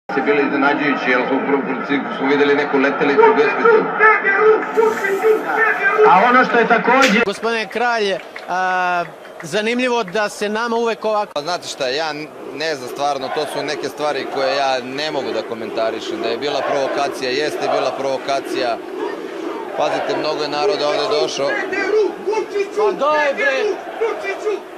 Se bili iznenađujući, jer smo videli neku letelicu besmislu. A ono što je također... Gospodine Kralj, zanimljivo da se nama uvek ovako... Znate šta, ja ne znam stvarno, to su neke stvari koje ja ne mogu da komentarišem. Da je bila provokacija, jeste bila provokacija. Pazite, mnogo je naroda ovde došao. Pa daj bre!